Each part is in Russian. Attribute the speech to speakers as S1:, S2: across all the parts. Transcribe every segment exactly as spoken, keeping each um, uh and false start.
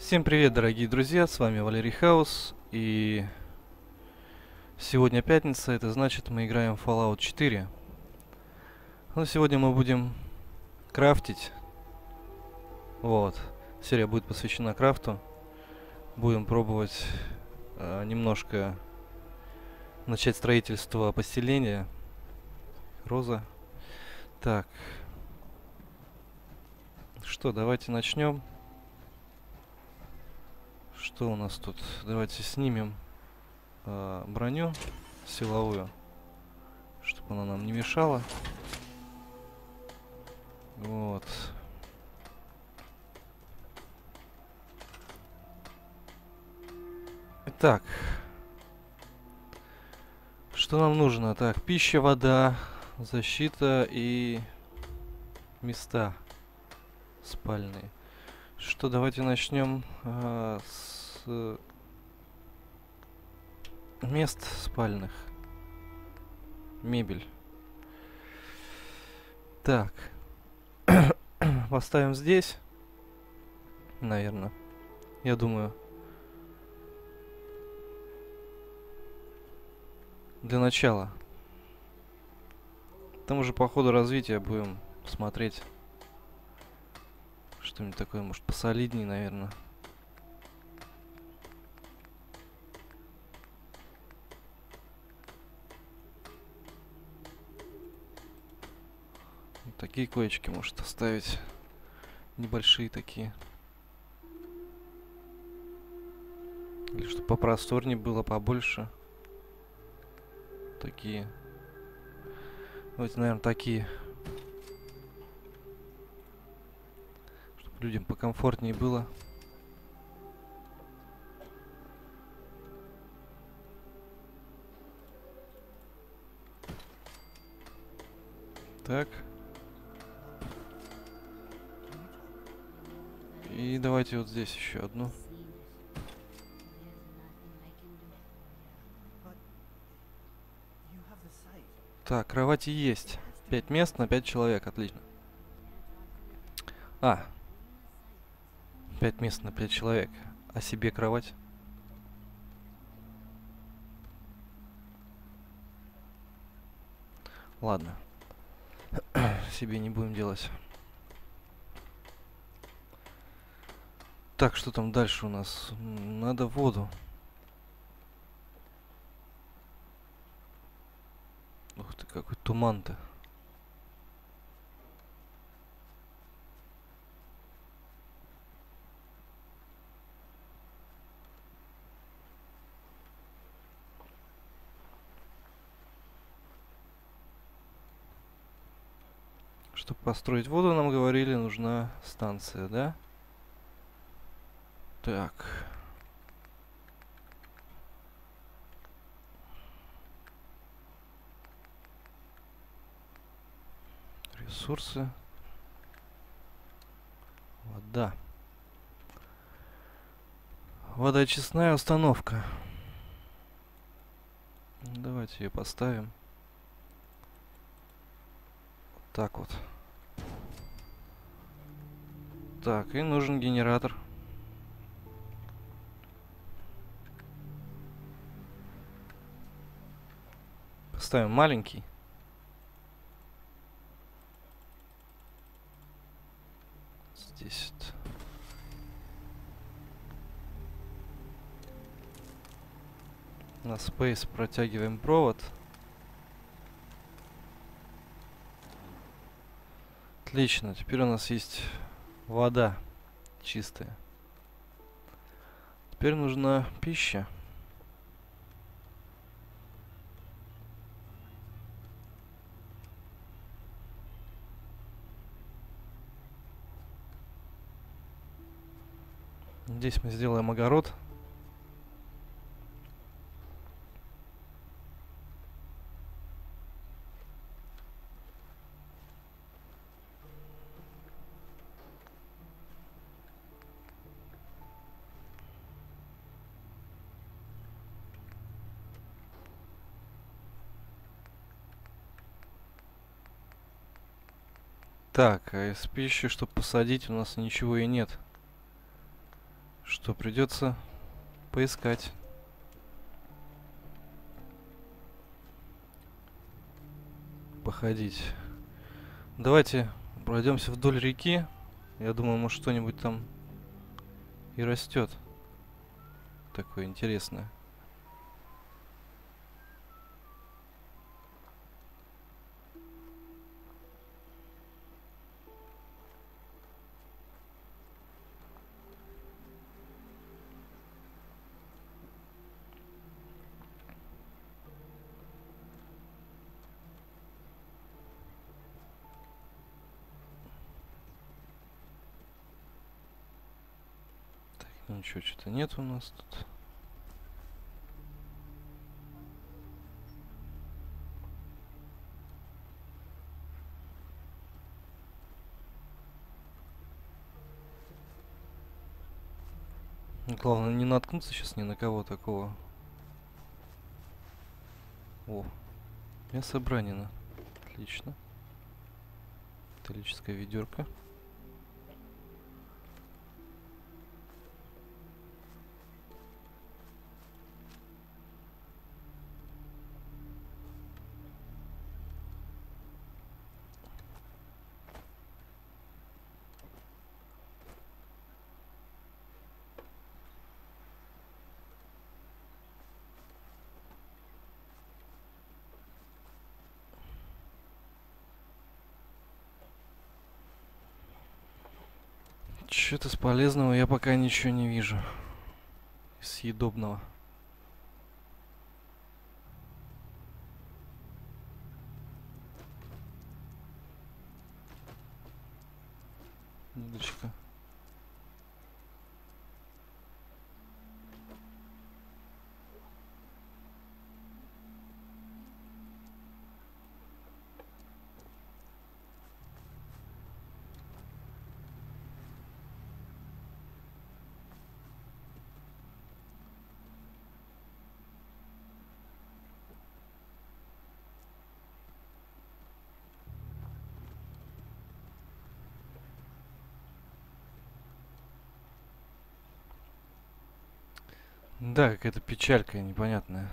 S1: Всем привет, дорогие друзья, с вами Валерий Хаус, и сегодня пятница, это значит, мы играем в Fallout четыре. Но сегодня мы будем крафтить. Вот, серия будет посвящена крафту. Будем пробовать э, немножко начать строительство поселения. Роза. Так. Что, давайте начнем. Что у нас тут? Давайте снимем э, броню силовую, чтобы она нам не мешала. Вот. Итак, что нам нужно? Так, пища, вода, защита и места спальные. Что, давайте начнем а, с э, мест спальных. Мебель. Так. Поставим здесь. Наверное. Я думаю. Для начала. Там уже по ходу развития будем смотреть. Что-нибудь такое, может, посолиднее, наверное. Вот такие коечки может оставить. Небольшие такие. Или чтобы попросторнее было, побольше. Такие. Давайте, наверное, такие. Чтобы людям покомфортнее было. Так. И давайте вот здесь еще одну. Так, кровати есть. Пять мест на пять человек, отлично. А. Пять мест на пять человек. А себе кровать? Ладно. Себе не будем делать. Так, что там дальше у нас? Надо воду. Ух ты, какой туман-то. Чтобы построить воду, нам говорили, нужна станция, да? Так. Ресурсы. Вода. Водоочистная установка. Давайте ее поставим. Вот так вот. Так, и нужен генератор. Поставим маленький. Здесь вот. На Space протягиваем провод. Отлично, теперь у нас есть вода чистая. Теперь нужна пища. Здесь мы сделаем огород. Так, а из пищи, чтобы посадить, у нас ничего и нет. Что придется поискать. Походить. Давайте пройдемся вдоль реки. Я думаю, может что-нибудь там и растет. Такое интересное. Ничего, что-то нет у нас тут. Главное не наткнуться сейчас ни на кого такого. О, мясо бранина. Отлично. Металлическая ведерко. Что-то с полезного я пока ничего не вижу. Съедобного. Удочка. Да, какая-то печалька непонятная.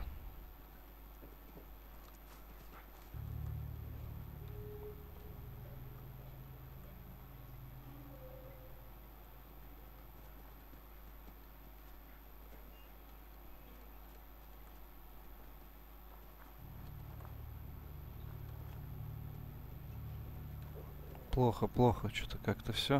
S1: Плохо, плохо, что-то как-то все.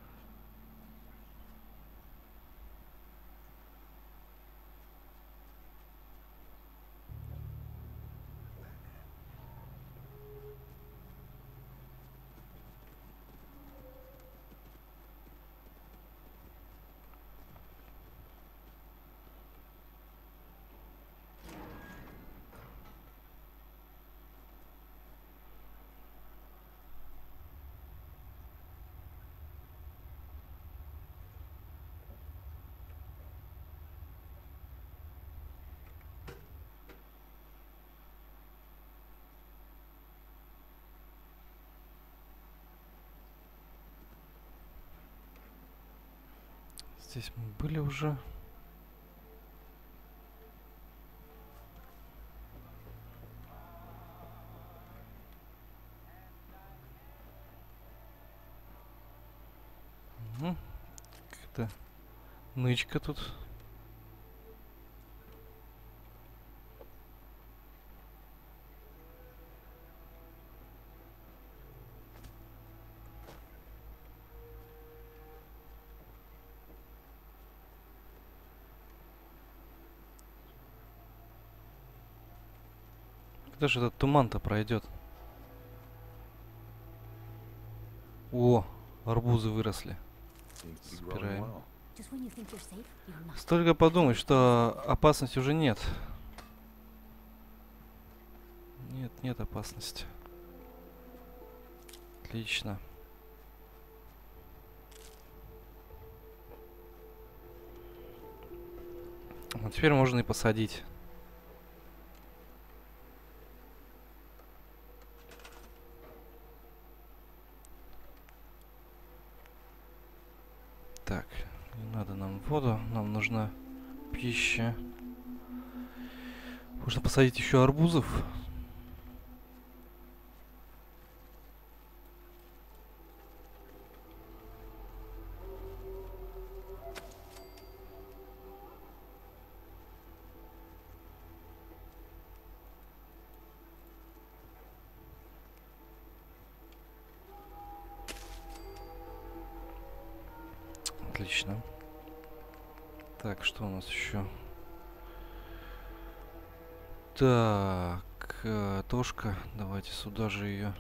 S1: Здесь мы были уже. Угу. Какая-то нычка тут. Когда же этот туман-то пройдет? О, арбузы выросли. Собираем. Столько подумать, что опасности уже нет. Нет, нет опасности. Отлично. А теперь можно и посадить. Так, Не надо нам воду, нам нужна пища. Можно посадить еще арбузов. Отлично. Так, что у нас еще? Так, э, тошка. Давайте сюда же ее.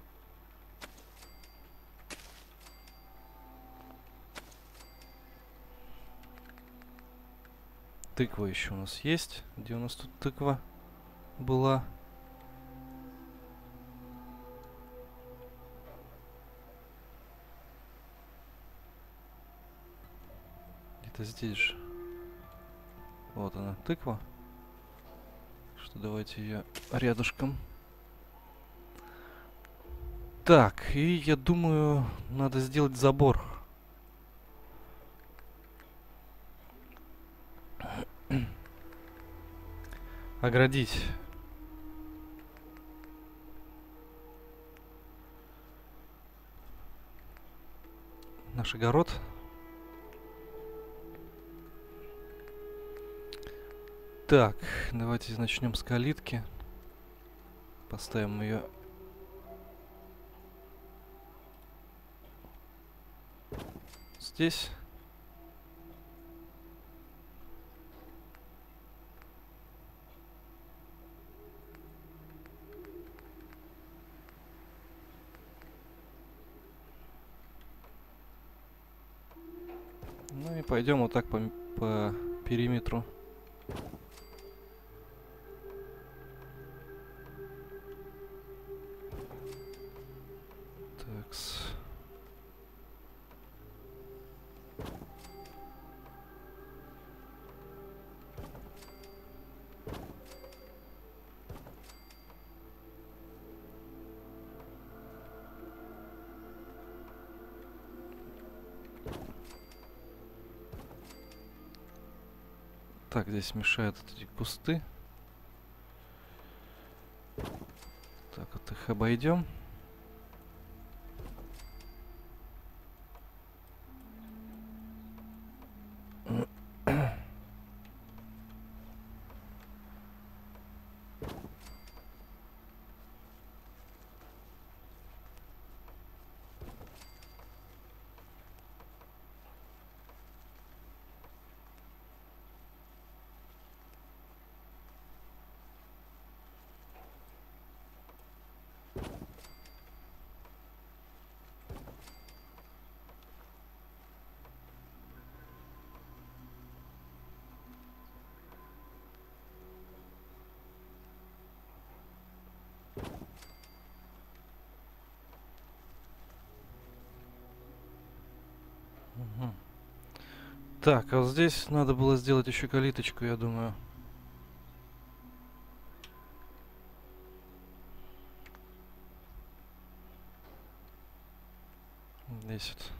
S1: Тыква еще у нас есть. Где у нас тут тыква была? Где-то здесь же. Вот она, тыква. Что давайте ее рядышком. Так, и я думаю, надо сделать забор. Оградить наш огород. Так, давайте начнем с калитки. Поставим ее здесь. Ну и пойдем вот так по, по периметру. Такс. Так, здесь мешают эти кусты. Так, вот их обойдем. Угу. Так, а вот здесь надо было сделать еще калиточку, я думаю. Здесь вот.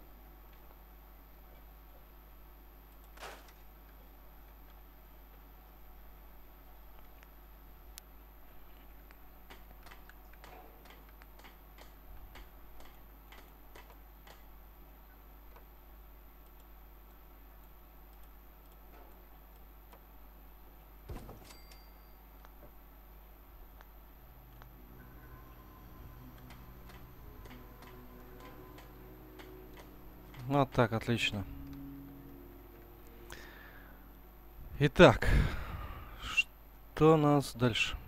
S1: Вот так, отлично. Итак, что у нас дальше?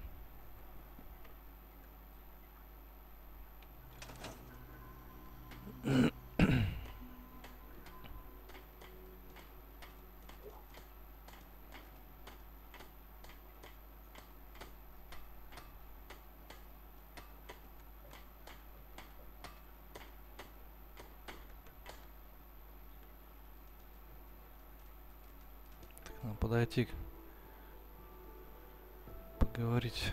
S1: Надо подойти, поговорить.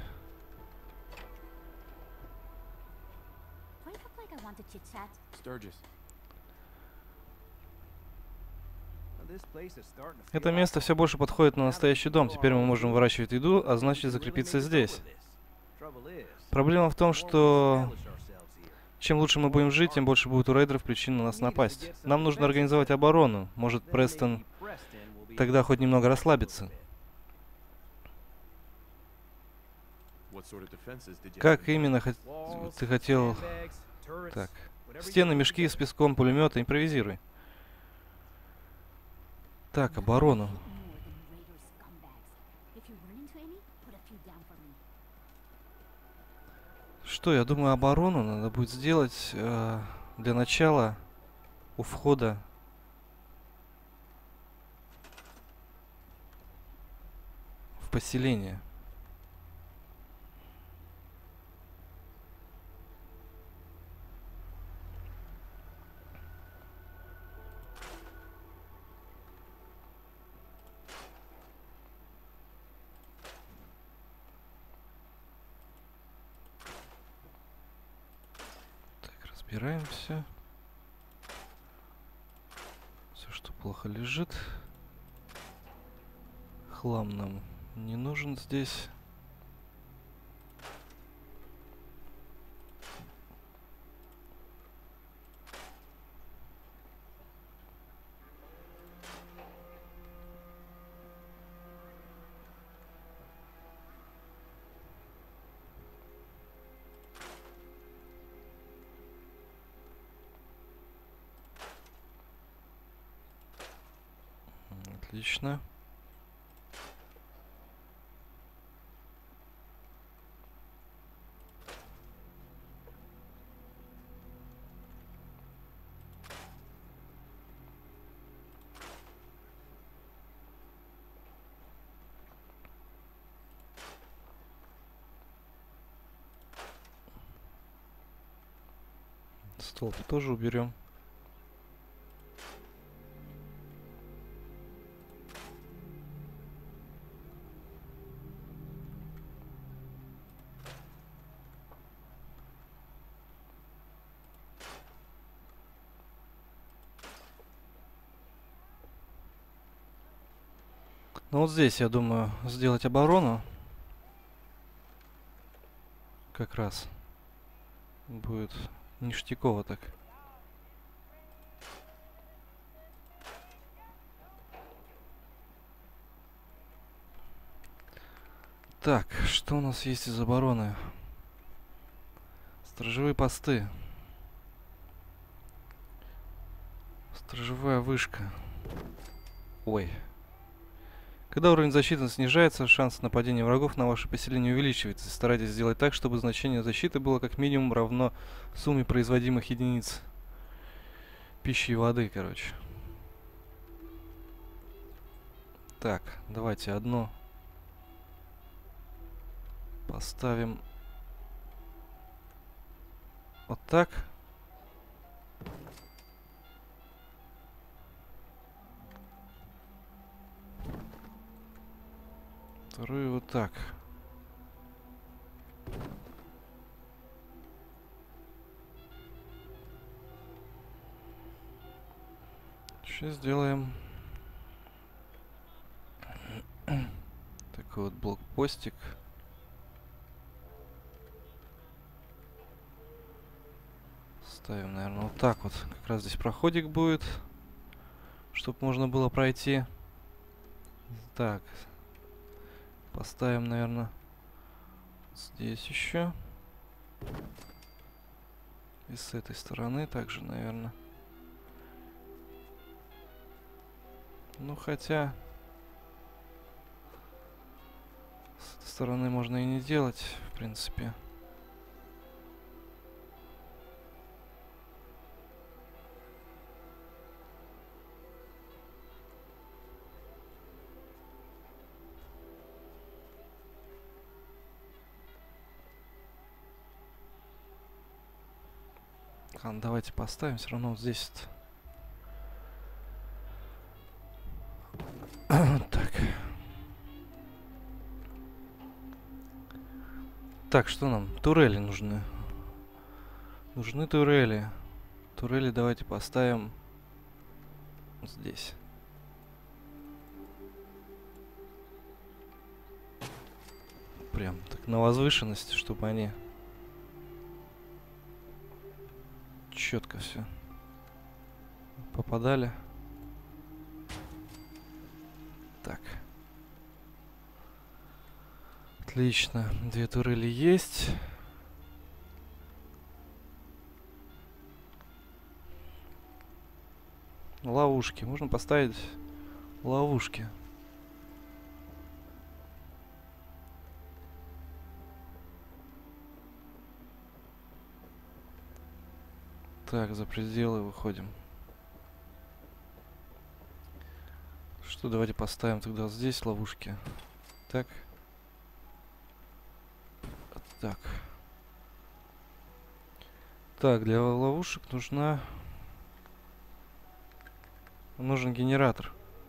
S2: Do I look like I want to chit chat?
S3: Sturgis.
S1: Это место все больше подходит на настоящий дом. Теперь мы можем выращивать еду, а значит закрепиться здесь. Проблема в том, что чем лучше мы будем жить, тем больше будет у рейдеров причин на нас напасть. Нам нужно организовать оборону. Может, Престон тогда хоть немного расслабится. Как именно хот... ты хотел... Так. Стены, мешки с песком, пулеметы. Импровизируй. Так, оборону. Что, я думаю, оборону надо будет сделать э, для начала у входа в поселение. Разбираемся. Все, что плохо лежит. Хлам нам не нужен здесь. Отлично. Столб тоже уберем. Ну вот здесь, я думаю, сделать оборону. Как раз будет ништяково так. Так, что у нас есть из обороны? Сторожевые посты. Сторожевая вышка. Ой. Когда уровень защиты снижается, шанс нападения врагов на ваше поселение увеличивается. Старайтесь сделать так, чтобы значение защиты было как минимум равно сумме производимых единиц пищи и воды, короче. Так, давайте одну поставим вот так. Вторую вот так. Сейчас сделаем такой вот блокпостик. Ставим, наверное, вот так вот. Как раз здесь проходик будет, чтобы можно было пройти. Так. Поставим, наверное, здесь еще. И с этой стороны также, наверное. Ну, хотя... С этой стороны можно и не делать, в принципе. Ладно, давайте поставим, все равно вот здесь так. Так, что нам? Турели нужны. Нужны турели. Турели давайте поставим здесь. прям так на возвышенности, чтобы они четко все попадали. Так. Отлично. Две турели есть. Ловушки. Можно поставить ловушки. Так, за пределы выходим. Что, давайте поставим тогда здесь ловушки. Так. Так. Так, для ловушек нужна... Нужен генератор.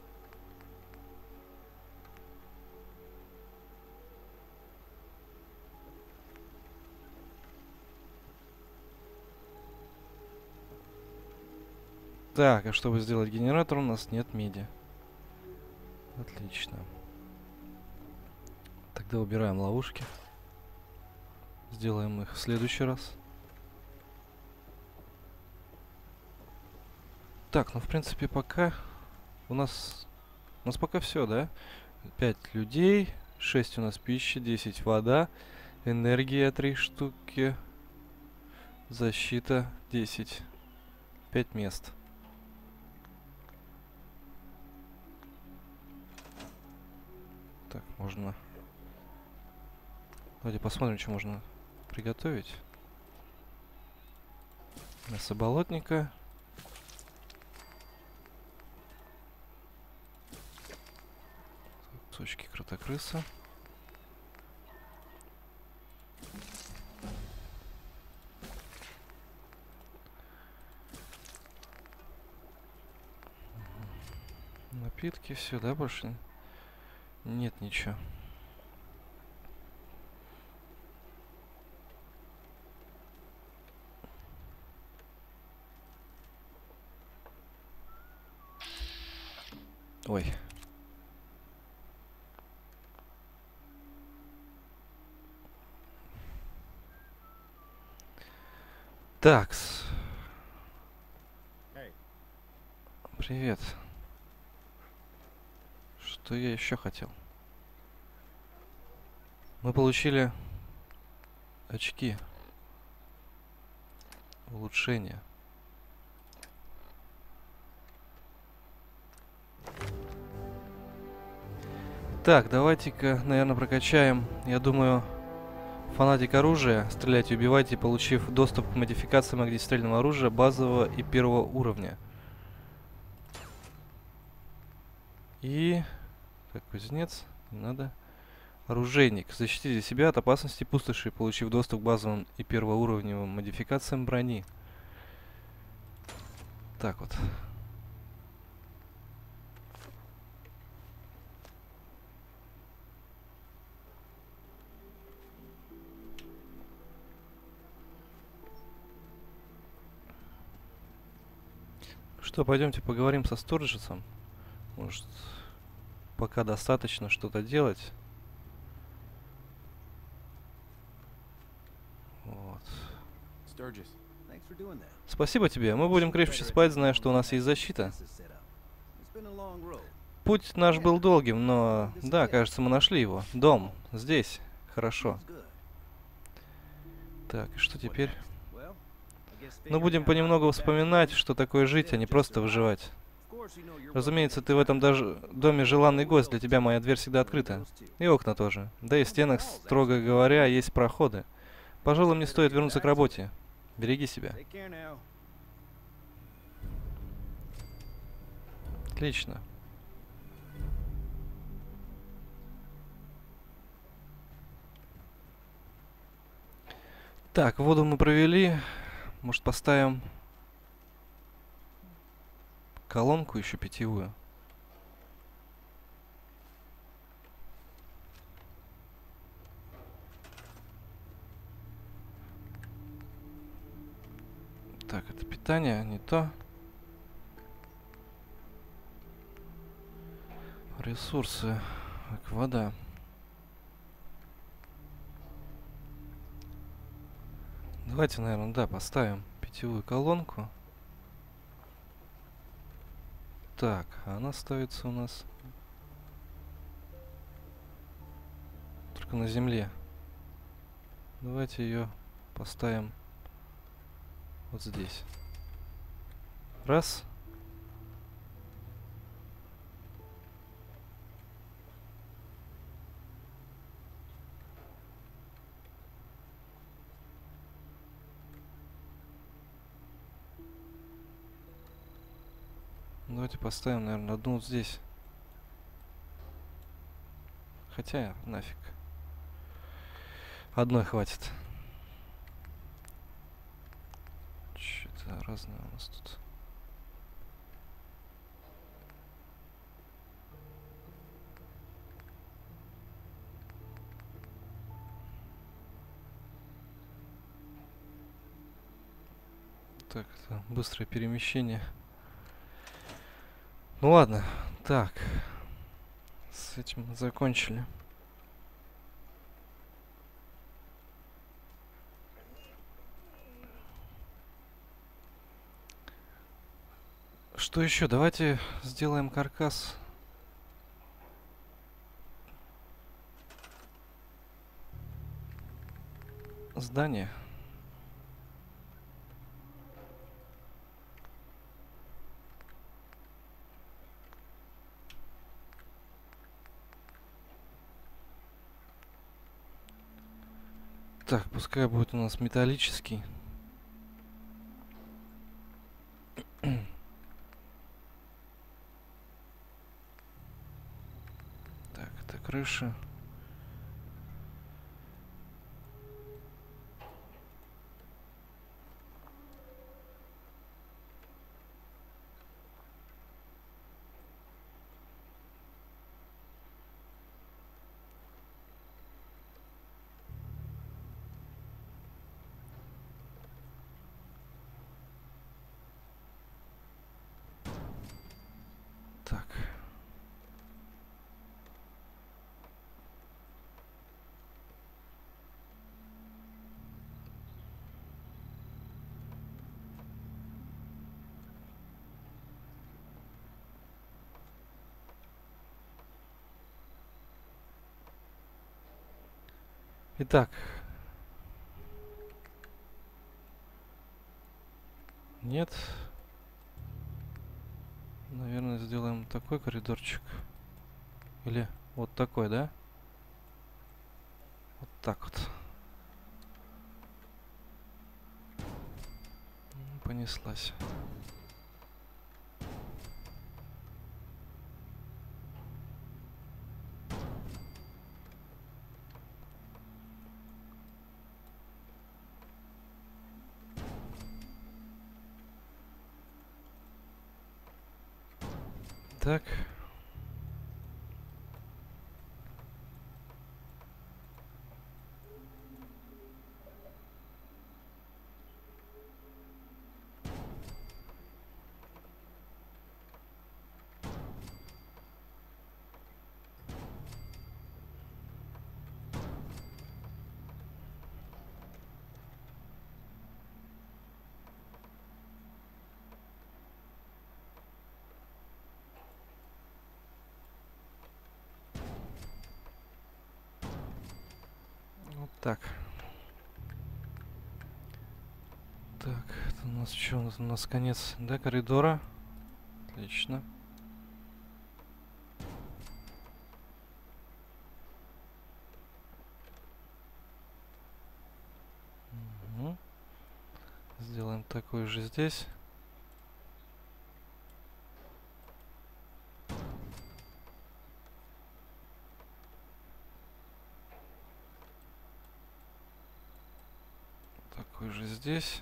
S1: Так, а чтобы сделать генератор, у нас нет меди. Отлично. Тогда убираем ловушки. Сделаем их в следующий раз. Так, ну в принципе пока у нас... У нас пока все, да? пять людей, шесть у нас пища, десять вода, энергия три штуки, защита десять. пять мест. Так, можно... Давайте посмотрим, что можно приготовить. Мясо болотника. Кусочки кротокрыса. Напитки, все, да, больше нет ничего. Ой. Такс. Привет. Что я еще хотел? Мы получили очки. Улучшение. Так, давайте-ка, наверное, прокачаем. Я думаю, фанатик оружия. Стреляйте, убивайте, получив доступ к модификациям огнестрельного оружия базового и первого уровня. И... Так, кузнец. Не надо. Оружейник. Защитите себя от опасности пустоши, получив доступ к базовым и первоуровневым модификациям брони. Так вот. Что, пойдемте поговорим со Сторджесом. Может, пока достаточно что-то делать. Вот. Спасибо тебе. Мы будем крепче спать, зная, что у нас есть защита. Путь наш был долгим, но... Да, кажется, мы нашли его. Дом. Здесь. Хорошо. Так, и что теперь? Ну, будем понемногу вспоминать, что такое жить, а не просто выживать. Разумеется, ты в этом даже доме желанный гость, для тебя моя дверь всегда открыта. И окна тоже. Да и в стенах, строго говоря, есть проходы. Пожалуй, мне стоит вернуться к работе. Береги себя. Отлично. Так, воду мы провели. Может, поставим колонку еще питьевую. Так, это питание, не то. Ресурсы. Так, вода. Давайте, наверное, да, поставим питьевую колонку. Так, а она ставится у нас только на земле. Давайте ее поставим вот здесь. Раз. Давайте поставим, наверное, одну вот здесь. Хотя, нафиг. Одной хватит. Что-то разное у нас тут. Так, это быстрое перемещение. Ну ладно, так. С этим мы закончили. Что еще? Давайте сделаем каркас. Здание. Так, пускай будет у нас металлический. Так, это крыша. Так. Итак. Нет. Наверное, сделаем такой коридорчик. Или вот такой, да? Вот так вот. Понеслась. Так. Вот так. Так, это у нас что? У нас конец, да, коридора. Отлично. Угу. Сделаем такой же здесь. Такой же здесь.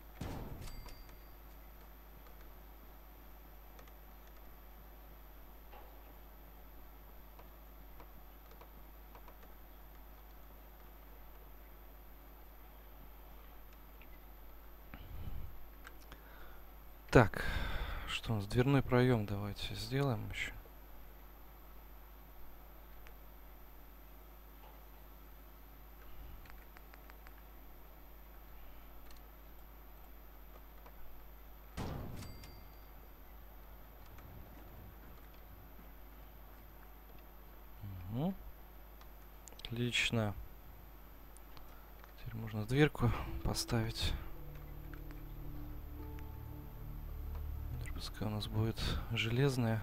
S1: Так, что у нас? Дверной проем давайте сделаем еще. Отлично. Теперь можно дверку поставить. Пускай у нас будет железная.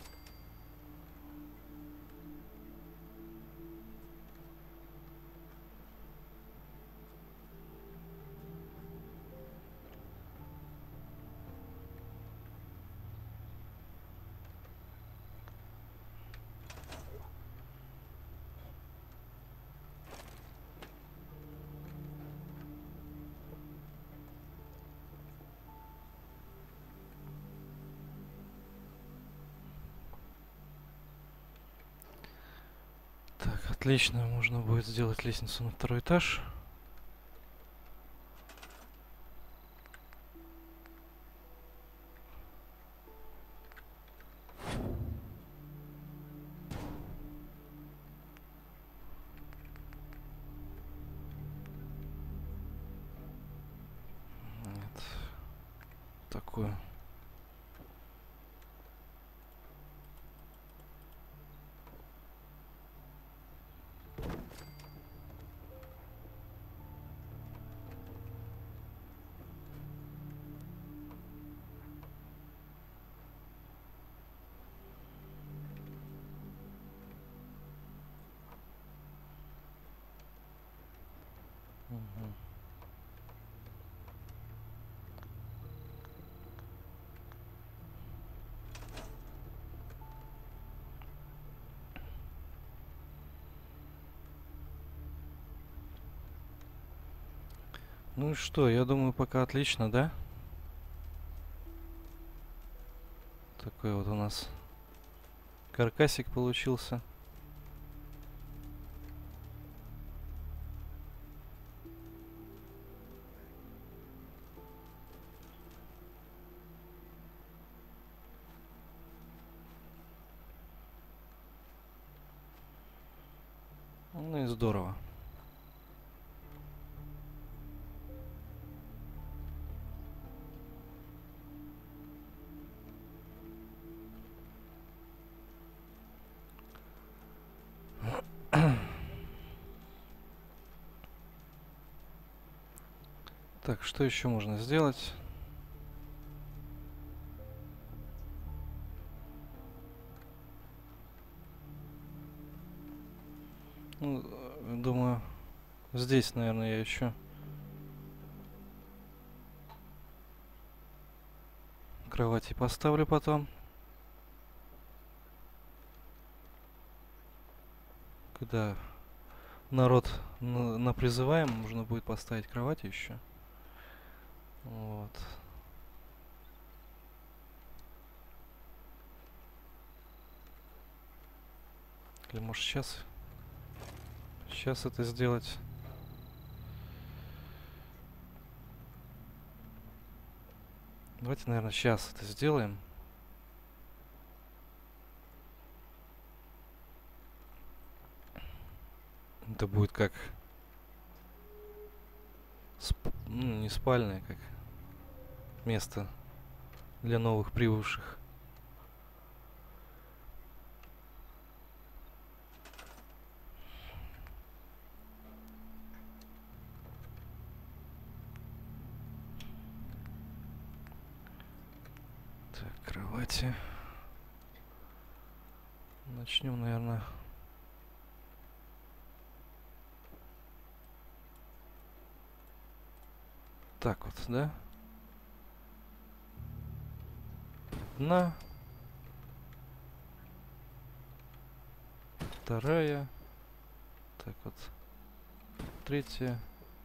S1: Так, отлично. Можно будет сделать лестницу на второй этаж. Нет. Такую. Угу. Ну и что, я думаю, пока отлично, да? Такой вот у нас каркасик получился. Ну и здорово. Так, что еще можно сделать? Ну, думаю, здесь, наверное, я еще кровати поставлю потом. Когда народ на, на призываем, можно будет поставить кровати еще. Вот. Или может сейчас? Сейчас это сделать. Давайте, наверное, сейчас это сделаем. Это будет как... Сп... Ну, не спальное, как место для новых прибывших. Так, кровати. Начнем, наверное... Так вот, да? Одна. Вторая. Так вот. Третья.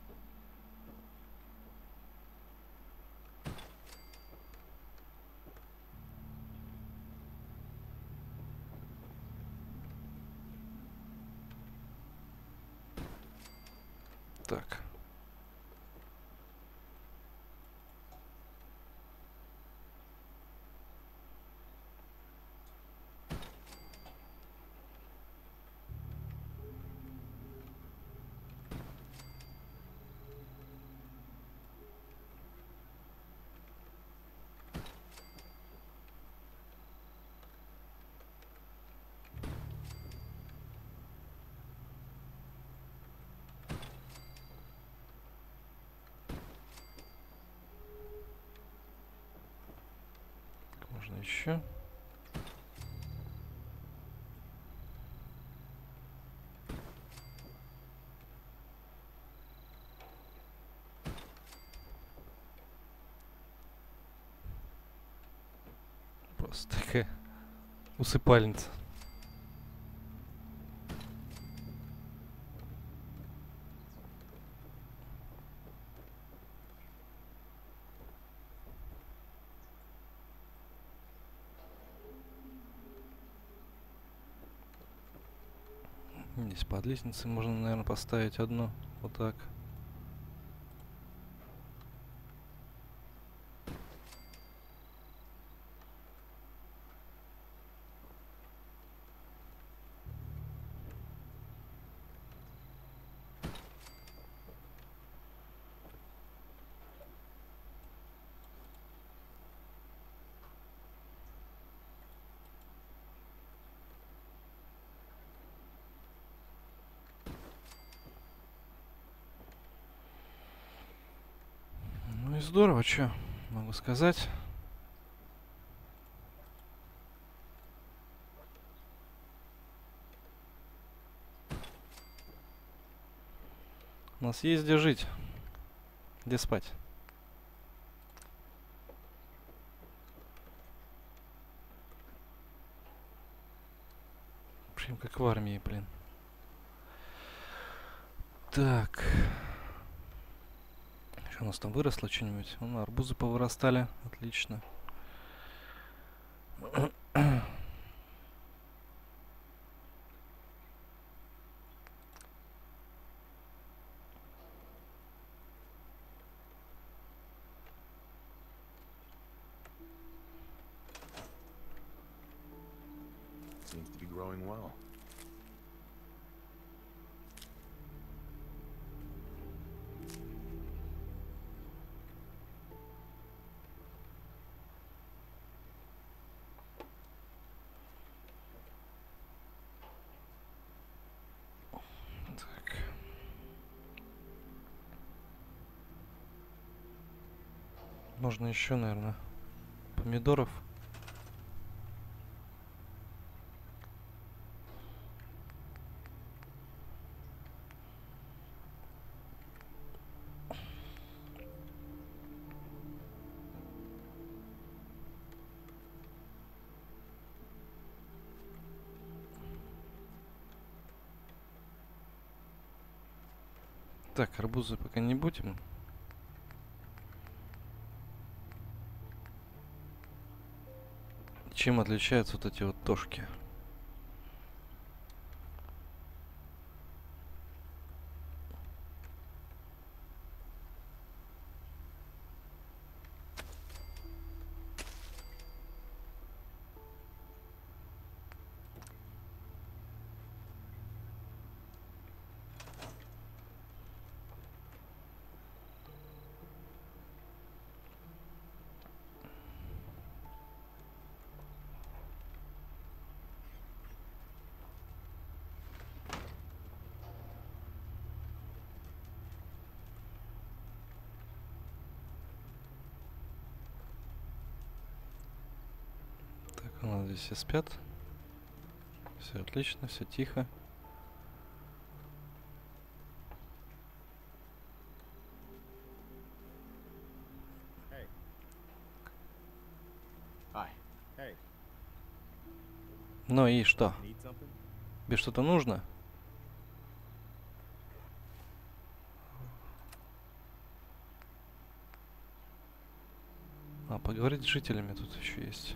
S1: Так. Можно еще. Просто такая усыпальница. Здесь под лестницей можно, наверное, поставить одну. Вот так. Ну и здорово, что могу сказать. У нас есть где жить, где спать. Прям как в армии, блин. Так. Что у нас там выросло что-нибудь? Вон, арбузы повырастали. Отлично.
S2: Seems to be growing well.
S1: Так. Можно еще, наверное, помидоров. Так, арбузы пока не будем. Чем отличаются вот эти вот тошки? Так, у нас здесь все спят. Все отлично, все тихо.
S2: Hey. Hi. Hey.
S1: Ну и что?
S2: Need something?
S1: Тебе что-то нужно? А, поговорить с жителями тут еще есть.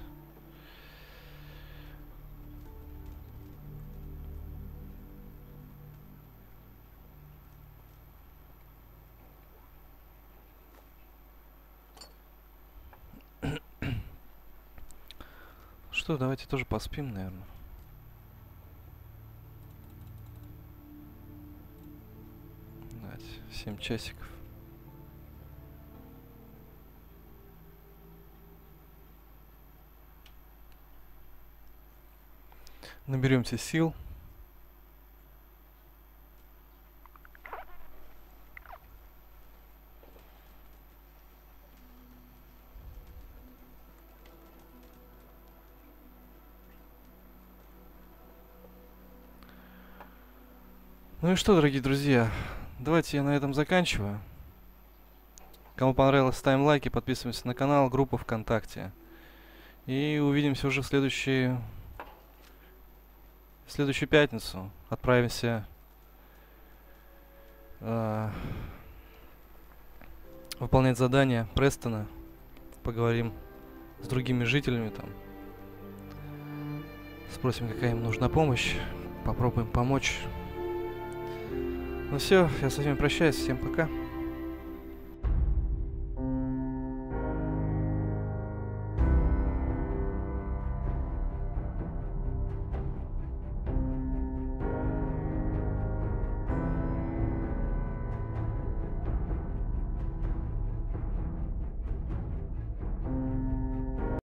S1: Что, давайте тоже поспим, наверное. Давайте, семь часиков. Наберемся сил. Ну и что, дорогие друзья, давайте я на этом заканчиваю. Кому понравилось, ставим лайки, подписываемся на канал, группу ВКонтакте. И увидимся уже в следующий... в следующую пятницу. Отправимся э, выполнять задания Престона. Поговорим с другими жителями там. Спросим, какая им нужна помощь. Попробуем помочь. Ну все, я с вами прощаюсь. Всем пока.